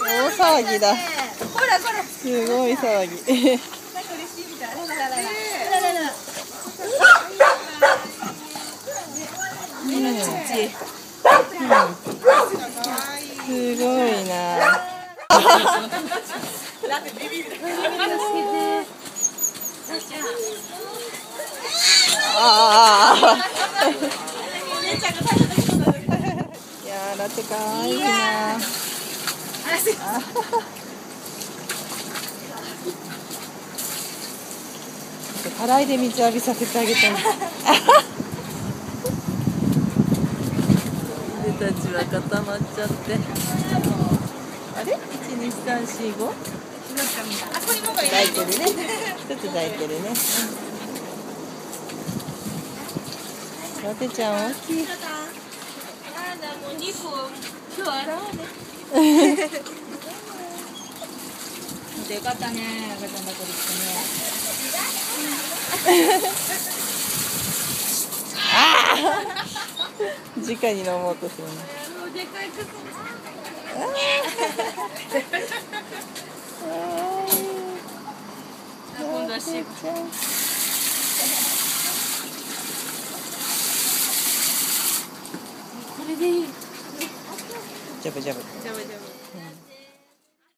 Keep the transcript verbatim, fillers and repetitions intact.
大騒ぎだ。 ほらほら。 すごい騒ぎ。 なんか嬉しいみたい。ラララララ。ラララ。 すごいな。ああ。いやー、ラテかわいいな。たらいで水浴びさせてあげたい。犬たちは固まっちゃって。あれ？一二三四五？抱いてるね。一つ抱いてるね。ラテちゃん大きい。 もう肉を今日洗おうね。よかったね、赤ちゃんだこりしてね。 ああ。直に飲もうとするね。 もうでかいくす。今度はし。これでいい。 ジャブジャブ。 ジャブジャブ。